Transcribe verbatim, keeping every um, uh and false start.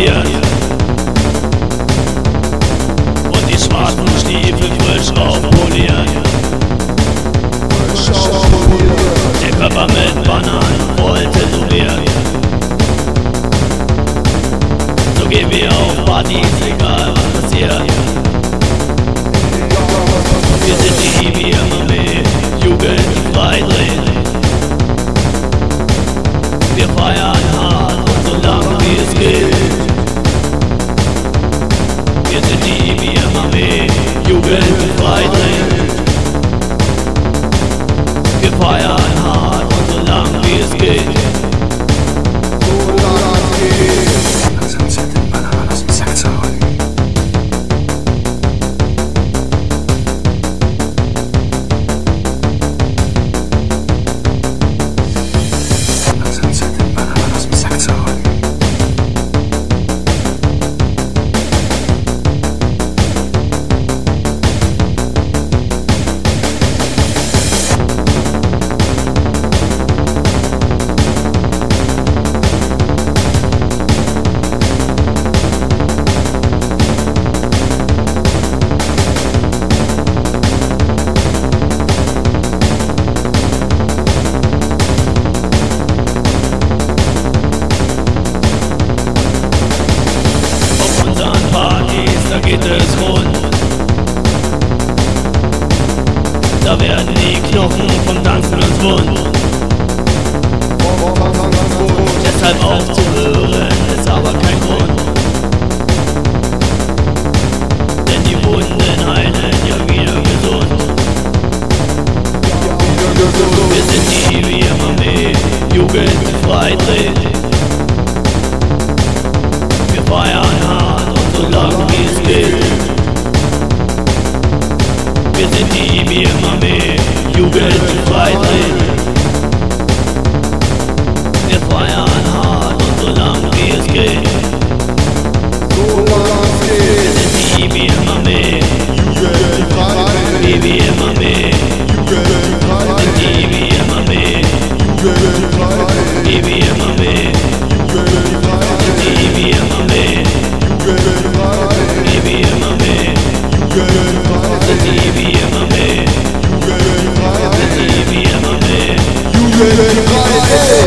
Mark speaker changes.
Speaker 1: rasiert und die schwarzen Stiefel frisch aufpoliert. Der Körper mit Bananen voll tätowiert. So gehen wir auf Partys, egal was passiert. Wir sind die I B M A M E, Jugend freidrehen. Wir feiern hart und so lang wie es geht. Wir sind die I B M A M E, Jugend freidrehen. Wir feiern hart und so lang wie es geht.
Speaker 2: Langsam sind den Bananen aus dem Sack zurück. Langsam sind den Bananen aus dem Sack zurück.
Speaker 1: Da geht es rund. Da werden die Knochen vom Tanzen uns wund. Deshalb aufzuhören ist aber kein Grund. Denn die Wunden heilen ja wieder gesund. Wir sind die I B M A M E, Jugend freidrehen. Wir feiern hart und so lang wie es geht. Wir sind die I B M A M E, Jugend freidrehen. Wir feiern hart und so lang wie es geht. Wir sind die I B M A M E, I B M A M E, wir sind die I B M A M E, I B M A M E, die I B M A M E, I B M A M E, sind die I B M A M E, sind die I B M A M E.